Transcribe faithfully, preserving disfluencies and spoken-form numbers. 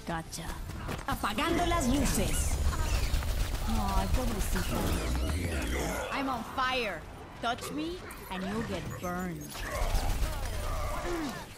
Gotcha. Apagando las luces. Ay, pobrecito. I'm on fire. Touch me and you'll get burned.